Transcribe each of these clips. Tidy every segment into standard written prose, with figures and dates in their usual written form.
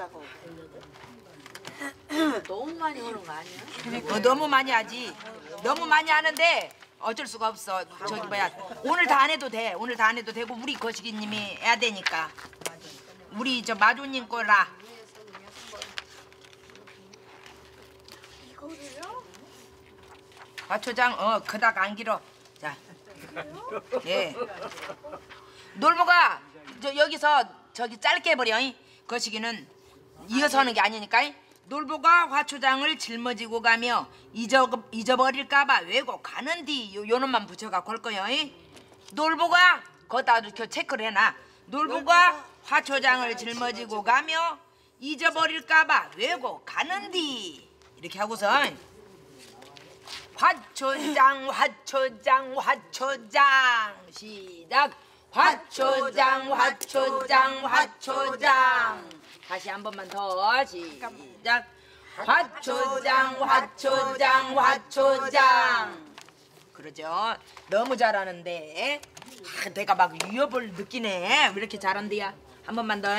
하자고. 너무 많이 오는 거 아니야? 너무 많이 하지. 너무 많이 하는데 어쩔 수가 없어. 저기 뭐야, 오늘 다 안 해도 돼. 오늘 다 안 해도 되고 우리 거시기님이 해야 되니까. 우리 저 마조님 거라. 이거를요? 화초장 그닥 안 길어. 자, 예. 놀보가 여기서 저기 짧게 해버려. 거시기는 이어서 하는 게 아니니까. 놀보가 화초장을 짊어지고 가며 잊어버릴까봐 외고 가는디 요놈만 붙여갖고 할 거요. 놀보가 거기다 이렇게 체크를 해놔. 놀보가 화초장을 짊어지고 가며 잊어버릴까봐 외고 가는디 이렇게 하고서 화초장 화초장 화초장 시작. 화초장 화초장 화초장. 다시 한 번만 더 시작. 화초장 화초장 화초장. 그러죠. 너무 잘하는데 내가 막 위협을 느끼네. 왜 이렇게 잘한대야. 한 번만 더.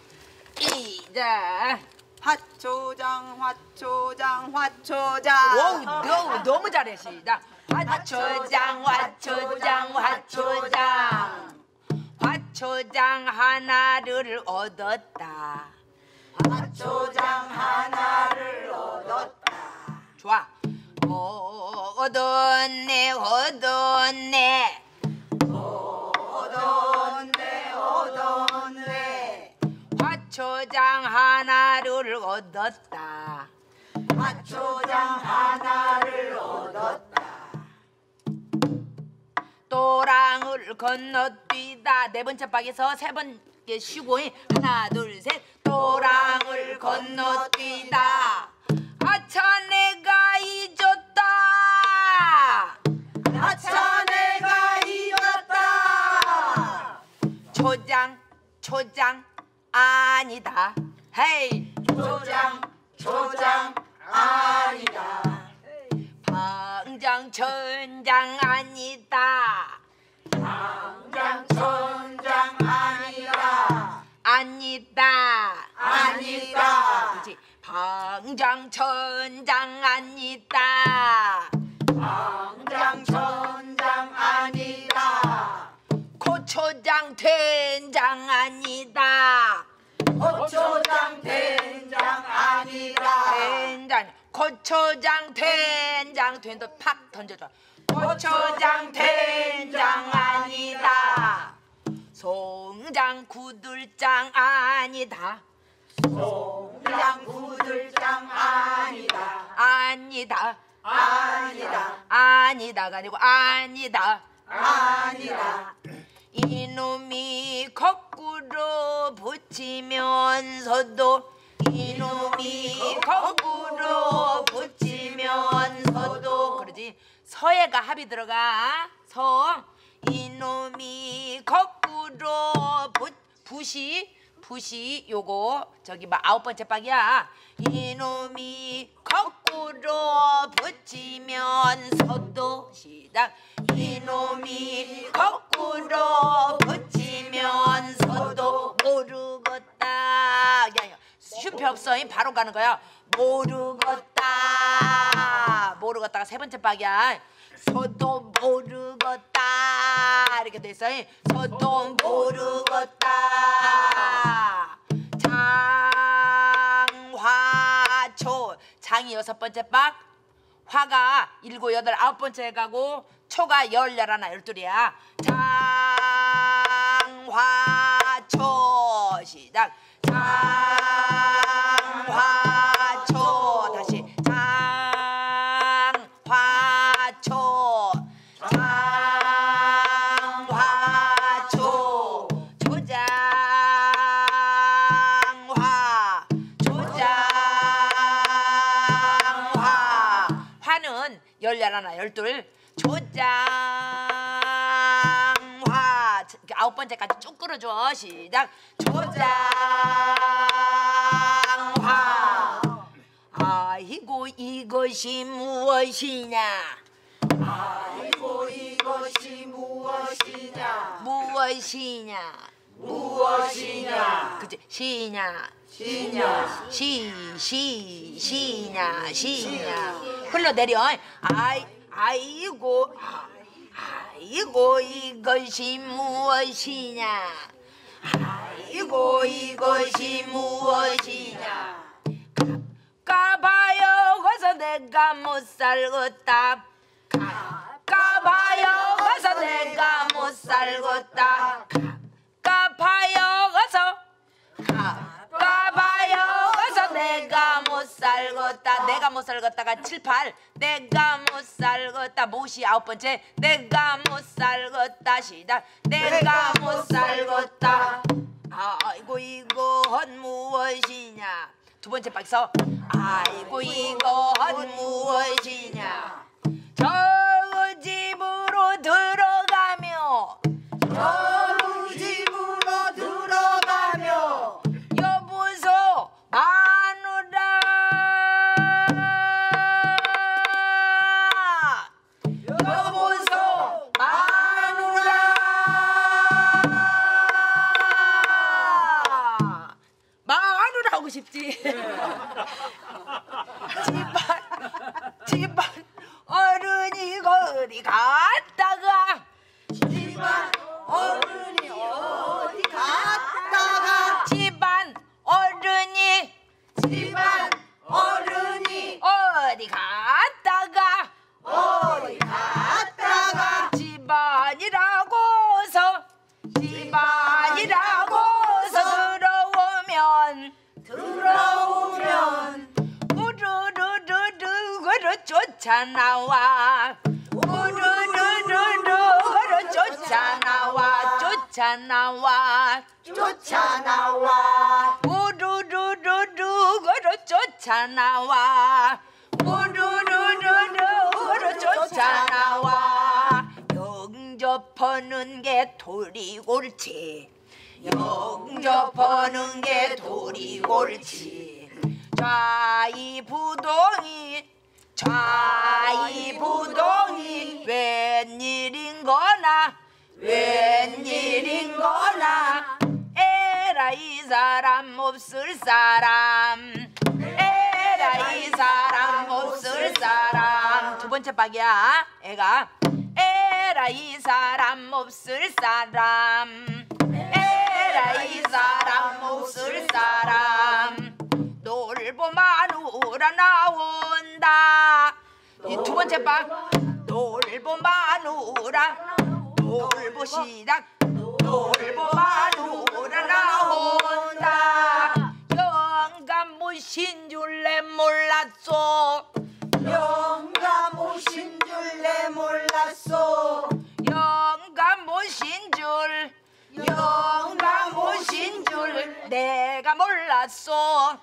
시작. 화초장 화초장 화초장. 너무 잘해. 시작. 화초장 화초장 화초장. 화초장 하나를 얻었다. 화초장 하나를 얻었다. 좋아. 얻었네 얻었네. 얻었네 얻었네. 화초장 하나를 얻었다. 화초장 하나를 얻었다. 또랑을 건너뛰다. 네 번째 박에서 세 번째 쉬고 하나 둘 셋. 또랑을 건너뛰다. 아차 내가 잊었다. 아차 내가 잊었다. 초장 초장 아니다. 헤이 초장 초장 아니다. 방장 천장 아니다. 방장 천장 아니다. 아니다. 아니다. 그렇지. 방장 천장 아니다. 방장 천장 아니다. 고초장 된장 아니다. 고초장 된장 아니다. 된장 고초장 된장 된도 팍 던져줘. 고초장 된장 아니다. 송장 구들장 아니다. 송장 구들장 아니다. 아니다. 아니다. 아니다가 아니고 아니다. 아니다. 이놈이 거꾸로 붙이면서도 이놈이 거꾸로 붙이면서도 그러지. 서에가 합이 들어가. 서. 이놈이 거꾸로 붓이 요거 저기 막 아홉 번째 박이야. 이놈이 거꾸로 붙이면서도 시작. 이놈이 거꾸로 붙이면서도 모르겠다. 야, 슈페 없어. 바로 가는 거야. 모르겠다. 모르겠다가 세 번째 박이야. 서도 모르겠다. 이렇게 돼 있어. 서도 모르겠다. 장화초. 장이 여섯 번째 박. 화가 일곱 여덟 아홉 번째 가고 초가 열 열하나 열둘이야. 장화초 시작. 장화초 다시. 장화초 장화초 조장화 조장화. 화는 열 열하나 열둘. 조장화 아홉 번째까지 쭉 끌어줘. 시작. 조장화. 아이고 이것이 무엇이냐. 아이고 이것이 무엇이냐. 무엇이냐. 무엇이냐 그치 시냐 시냐 시냐 흘러내려 아이고 이것이 무엇이냐 아이고 이것이 무엇이냐 가봐요 가서 내가 못 살겠다 가봐요 가서 내가 못 살겠다 가봐요 가서 가봐요 가서 내가 못 살겠다 내가 못 살겠다가 7, 8 내가 못 살겠다 못이 9번째 내가 못 살겠다 시작 내가 못 살겠다 아이고 이건 무엇이냐 두 번째 박에서 아이고 이건 무엇이냐 저 집으로 들어가며 저 집으로 들어가며 여보소 마누라 여보소 마누라 마누라 하고 싶지 집안 어른이 거리 갔다가 집안 어른이 어디 갔다가 집안 어른이 집안 어른이 어디 갔다가 어디 갔다가 집안이라고서 들어오면 우르르르르 걸어 쫓아나와 우르르르르 걸어 쫓아나와 우르르르르 걸어 쫓아나와 우르르르르 걸어 쫓아나와 영접하는 게 도리골치 영접하는 게 도리골치 좌이부동이 웬일인거나 에라 이 사람 없을 사람 에라 이 사람 없을 사람 두 번째 박이야 애가 에라 이 사람 없을 사람 에라 이 사람 없을 사람 놀보 마누라 나온다 이 두 번째 박 놀보 마누라 놀보 시작 놀보 마누라 나온다 영감 모신 줄래 몰랐소 영감 오신 줄 내 몰랐소 영감 모신 줄 내가 몰랐소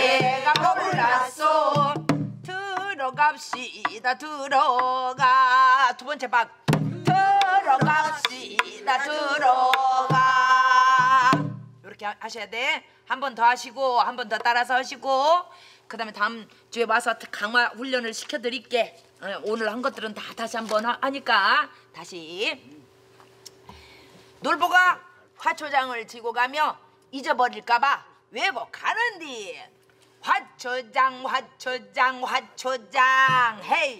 들어갑시다 들어가 두 번째 박 들어갑시다 들어가 이렇게 하셔야 돼. 한 번 더 하시고 한 번 더 따라서 하시고 그 다음에 다음 주에 와서 강화 훈련을 시켜드릴게. 오늘 한 것들은 다 다시 한번 하니까 다시 놀보가 화초장을 지고 가며 잊어버릴까봐 외고 가는디 화초장 헤이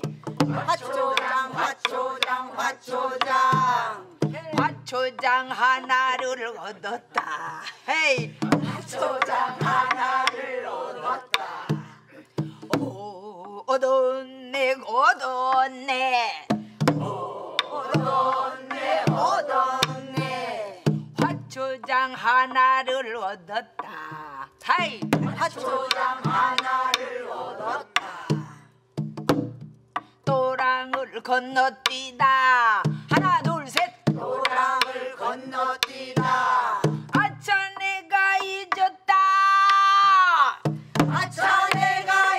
화초장 하나를 얻었다 헤이 화초장 하나를 얻었다 얻었네 화초장 하나를 얻었다 하이 화초장 하나를 얻었다 도랑을 건너뛰다 하나 둘 셋 도랑을 건너뛰다 아차 내가 잊었다 아차 내가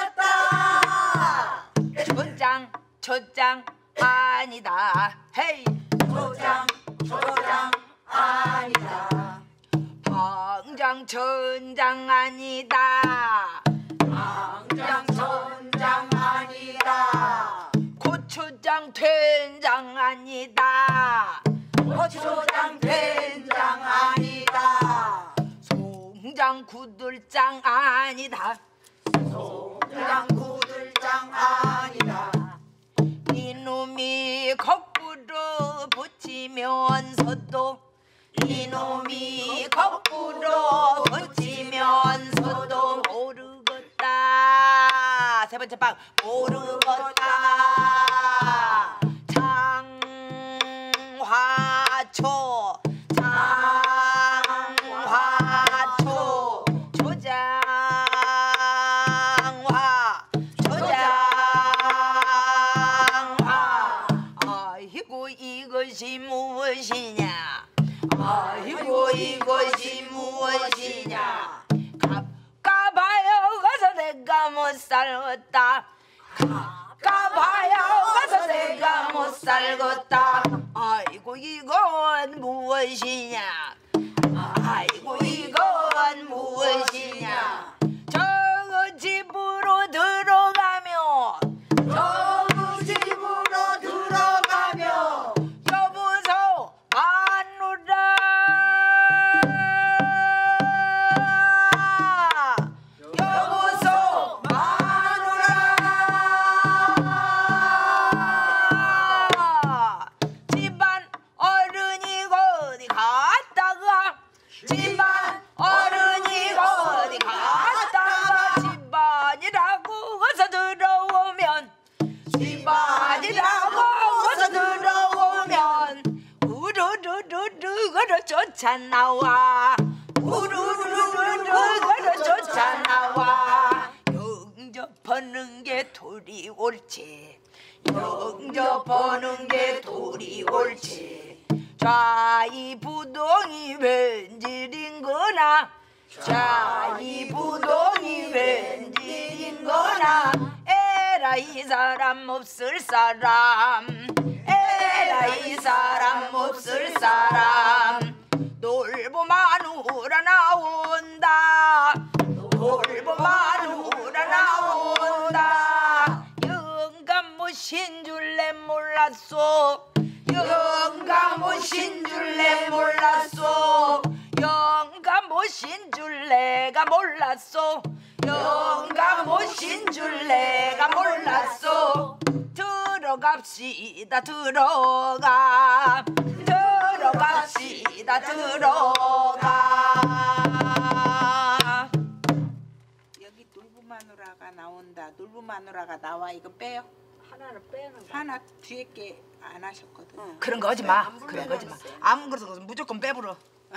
잊었다 초장 아니다 헤이 초장 아니다 방장 천장 아니다 방장천장 아니다 고추장 된장 아니다 고추장 된장 아니다 송장 구들장 아니다. 송장 구들장 아니다. 이놈이 거꾸로 붙이면서도 이놈이 거꾸로 붙이면서도 모르겠다. 세 번째 방 모르겠다. 장화초 장화초 조장화 조장화. 아이고 이것이 무엇이냐. 아이고 이것이 무엇이냐. 가봐요 가서 내가 못 살겠다. 가봐요 가서 내가 못 살겠다. 아이고 이건 무엇이냐. 아이고 이건 무엇이냐. 저 집으로 들어가며 저 집으로 들어가며 여보소 마누라 여보소 마누라. 집안 어른이 어디 갔다가 집안 어른이 어디 갔다가 집안이라고 어서 들어오면 집안이라고 어서 들어오면 우르르르르 걸어 쫓아나와 우르르르르 걸어 쫓아나와. 영접하는 게 둘이 옳지 영접하는 게 둘이 옳지. 좌이부동이 웬일인거나 좌이부동이 웬일인거나. 에라 이 사람 없을 사람 에라 이 사람 없을 사람. 놀보 마누라 나온다 놀보 마누라 나온다. 영감 모신 줄내 몰랐소 영감 모신 줄내 몰랐소 영감 모신 줄 내가 몰랐소 영감 모신 줄 내가 몰랐소. 들어갑시다 들어가 들어갑시다 들어가. 여기 놀부 마누라가 나온다. 놀부 마누라가 나와. 이거 빼요. 하나는 빼는 거. 하나 뒤에 게 안 하셨거든. 그런 거 하지 마. 그런 거 하지 마. 아무것도 무조건 빼부러.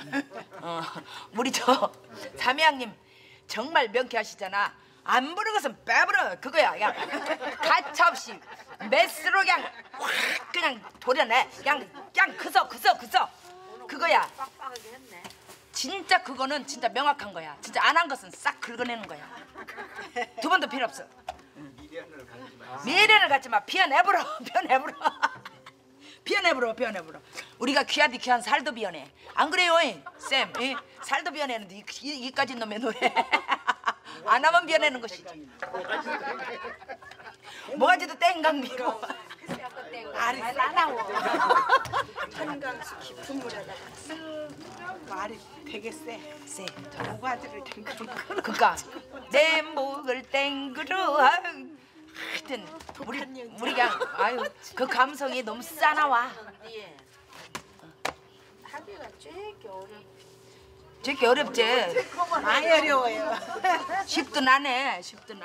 우리 저 삼양님 정말 명쾌하시잖아. 안 부른 것은 빼부러 그거야. 그냥 가차없이 메스로 그냥 확 그냥 도려내. 그냥 그서 그거야. 빡빡하게 했네. 진짜 그거는 진짜 명확한 거야. 진짜 안 한 것은 싹 긁어내는 거야. 두 번도 필요 없어. 미련을 갖지 마. 비워내버려. 비워내버려. 우리가 귀하디 귀한 살도 비워내. 안 그래요, 쌤? 살도 비워내는데 이까진 놈의 노래. 안 하면 비워내는 것이지. 뭐가지도 땡강 비고. 말이 싸나워. 한강수 깊은 물에다가 쓱 말이 되게 세. 모가지를 댕그러. 그러니까 내 목을 땡그러. 하여튼 우리 그냥 아유 그 감성이 너무 싸나와. 예. 하기가 쬐게 어렵. 되게 어렵지. 많이 어려워요. 쉽도 나네.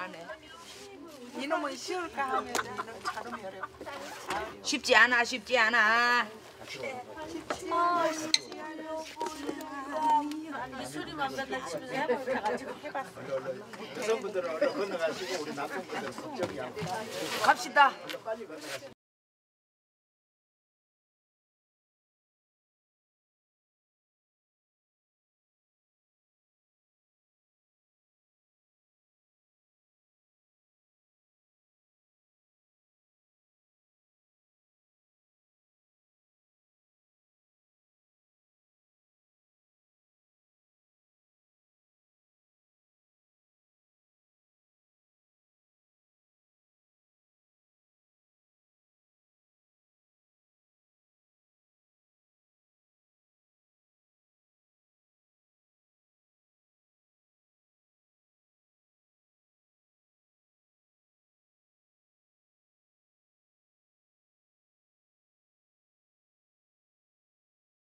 이놈은 쉬울까 하면 이놈 자름이 어렵고. 쉽지 않아. 이 소리만 맨날 집에서 해가지고 해봤어. 여성분들은 얼른 건너가시고 우리 남성분들은 걱정이 않고 갑시다. 빨리 건너가시고